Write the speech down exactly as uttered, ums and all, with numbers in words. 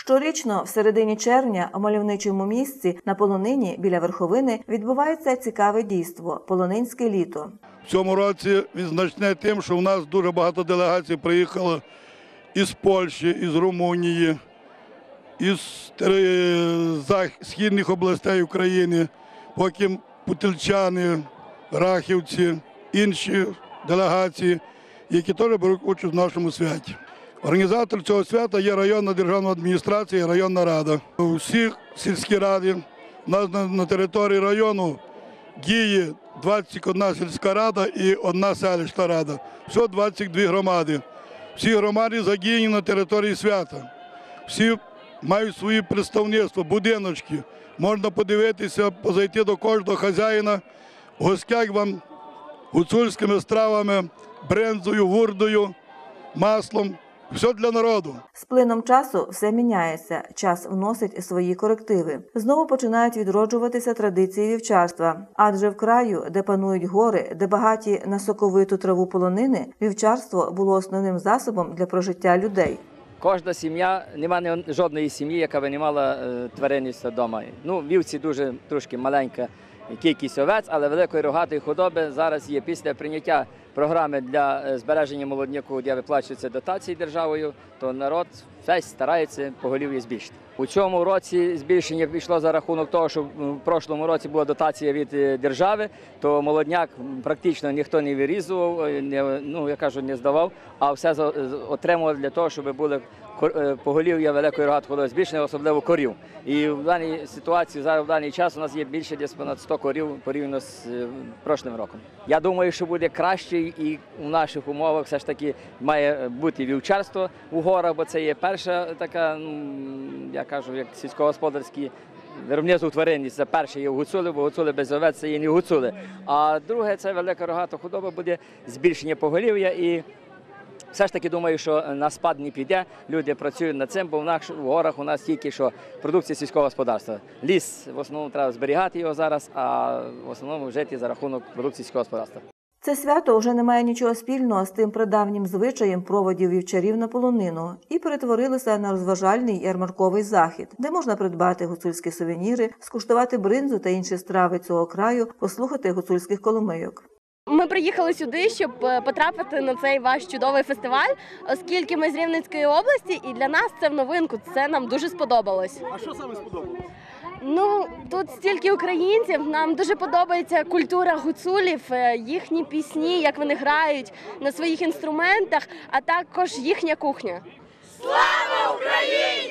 Щорічно в середині червня у мальовничому місці на Полонині біля Верховини відбувається цікаве дійство – Полонинське літо. В цьому році відзначне тим, що в нас дуже багато делегацій приїхало із Польщі, із Румунії, із східних областей України, потім путильчани, рахівці, інші делегації, які теж беруть участь в нашому святі. Організатор цього свята є районна державна адміністрація і районна рада. У всіх сільській раді, у нас на, на території району діє двадцять одна сільська рада і одна селищна рада. Всього двадцять дві громади. Всі громади задіяні на території свята. Всі мають свої представництва, будиночки. Можна подивитися, позайти до кожного хазяїна, в гостях вам гуцульськими стравами, брензою, гурдою, маслом. Все для народу. З плином часу все міняється, час вносить свої корективи. Знову починають відроджуватися традиції вівчарства. Адже в краю, де панують гори, де багаті на соковиту траву полонини, вівчарство було основним засобом для прожиття людей. Кожна сім'я, немає жодної сім'ї, яка б не мала е, тваринництва вдома. Ну, вівці дуже трошки маленька кількість овець, але великої рогатої худоби зараз є. Після прийняття програми для збереження молодняку, де виплачуються дотації державою, то народ весь старається поголів'я збільшити. У цьому році збільшення пішло за рахунок того, що в прошлому році була дотація від держави, то молодняк практично ніхто не вирізував, не, ну, я кажу, не здавав, а все отримував для того, щоб були поголів'я великої рогатої худоби збільшення, особливо корів. І в даній ситуації, зараз в даний час у нас є більше десь понад сто корів порівняно з прошлим роком. Я думаю, що буде краще і у наших умовах все ж таки має бути вівчарство у горах, бо це є перша така, ну, я кажу, як сільськогосподарські виробництво тваринність. Це перше є гуцули, бо гуцули без овець це є не гуцули. А друге, це велика рогата худоба, буде збільшення поголів'я і все ж таки думаю, що на спад не піде, люди працюють над цим, бо в, нас, в горах у нас тільки що продукція сільського господарства. Ліс, в основному, треба зберігати його зараз, а в основному жити за рахунок продукції сільського господарства. Це свято вже не має нічого спільного з тим прадавнім звичаєм проводів вівчарів на полонину і перетворилося на розважальний ярмарковий захід, де можна придбати гуцульські сувеніри, скуштувати бринзу та інші страви цього краю, послухати гуцульських коломийок. Ми приїхали сюди, щоб потрапити на цей ваш чудовий фестиваль, оскільки ми з Рівненської області, і для нас це в новинку, це нам дуже сподобалось. А що саме сподобалось? Ну, тут стільки українців, нам дуже подобається культура гуцулів, їхні пісні, як вони грають на своїх інструментах, а також їхня кухня. Слава Україні!